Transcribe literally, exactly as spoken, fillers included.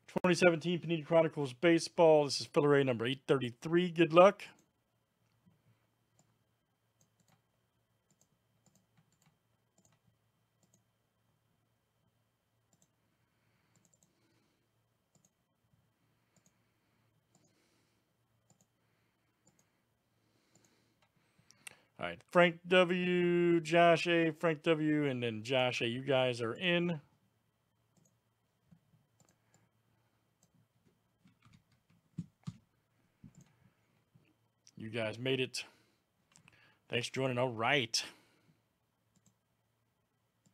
twenty seventeen Panini Chronicles Baseball. This is filler A number eight thirty-three. Good luck. All right, Frank W, Josh A, Frank W, and then Josh A. You guys are in. You guys made it. Thanks for joining. All right.